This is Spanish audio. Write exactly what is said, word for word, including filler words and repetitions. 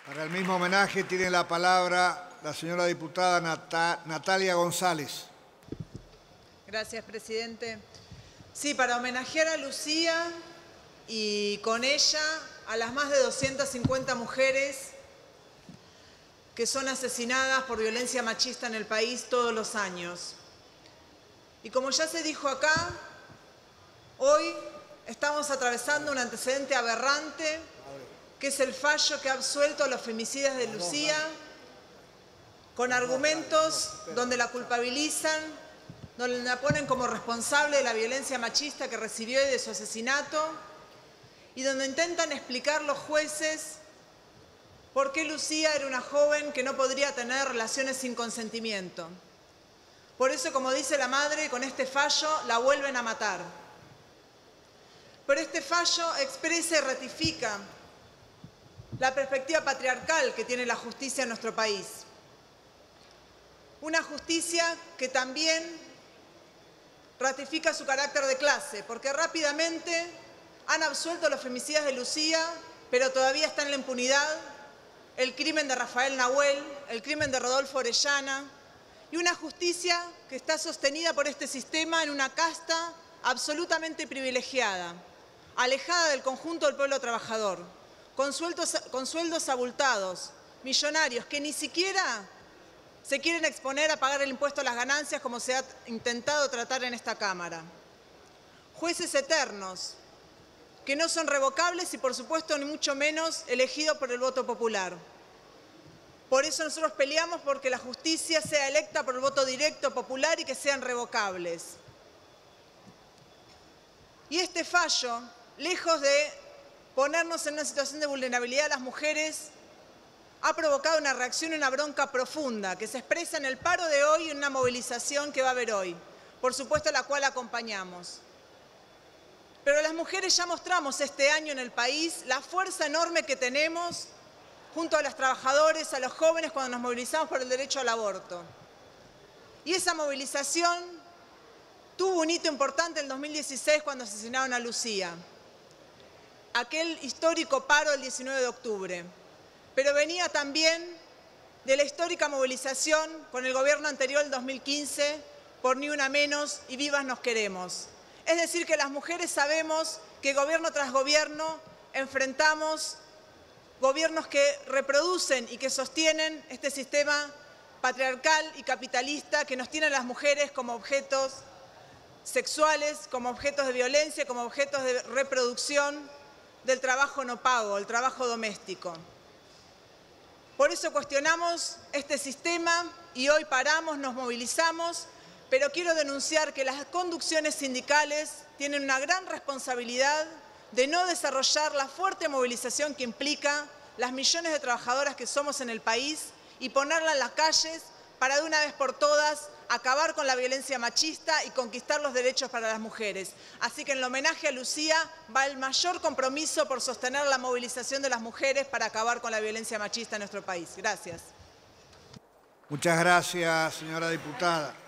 Para el mismo homenaje tiene la palabra la señora diputada Nat- Natalia González. Gracias, presidente. Sí, para homenajear a Lucía y con ella a las más de doscientas cincuenta mujeres que son asesinadas por violencia machista en el país todos los años. Y como ya se dijo acá, hoy estamos atravesando un antecedente aberrante, que es el fallo que ha absuelto a los femicidas de Lucía, con argumentos donde la culpabilizan, donde la ponen como responsable de la violencia machista que recibió y de su asesinato, y donde intentan explicar los jueces por qué Lucía era una joven que no podría tener relaciones sin consentimiento. Por eso, como dice la madre, con este fallo la vuelven a matar. Pero este fallo expresa y ratifica la perspectiva patriarcal que tiene la justicia en nuestro país. Una justicia que también ratifica su carácter de clase, porque rápidamente han absuelto a los femicidas de Lucía, pero todavía está en la impunidad el crimen de Rafael Nahuel, el crimen de Rodolfo Orellana, y una justicia que está sostenida por este sistema en una casta absolutamente privilegiada, alejada del conjunto del pueblo trabajador, con sueldos, con sueldos abultados, millonarios, que ni siquiera se quieren exponer a pagar el impuesto a las ganancias como se ha intentado tratar en esta Cámara. Jueces eternos, que no son revocables y, por supuesto, ni mucho menos elegidos por el voto popular. Por eso nosotros peleamos porque la justicia sea electa por el voto directo popular y que sean revocables. Y este fallo, lejos de ponernos en una situación de vulnerabilidad a las mujeres, ha provocado una reacción y una bronca profunda que se expresa en el paro de hoy y en una movilización que va a haber hoy, por supuesto a la cual acompañamos. Pero las mujeres ya mostramos este año en el país la fuerza enorme que tenemos junto a los trabajadores, a los jóvenes, cuando nos movilizamos por el derecho al aborto. Y esa movilización tuvo un hito importante en el dos mil dieciséis cuando asesinaron a Lucía, aquel histórico paro del diecinueve de octubre. Pero venía también de la histórica movilización con el gobierno anterior, el dos mil quince, por Ni Una Menos y Vivas Nos Queremos. Es decir, que las mujeres sabemos que gobierno tras gobierno enfrentamos gobiernos que reproducen y que sostienen este sistema patriarcal y capitalista que nos tiene a las mujeres como objetos sexuales, como objetos de violencia, como objetos de reproducción del trabajo no pago, el trabajo doméstico. Por eso cuestionamos este sistema y hoy paramos, nos movilizamos, pero quiero denunciar que las conducciones sindicales tienen una gran responsabilidad de no desarrollar la fuerte movilización que implica las millones de trabajadoras que somos en el país y ponerla en las calles para de una vez por todas acabar con la violencia machista y conquistar los derechos para las mujeres. Así que en el homenaje a Lucía va el mayor compromiso por sostener la movilización de las mujeres para acabar con la violencia machista en nuestro país. Gracias. Muchas gracias, señora diputada.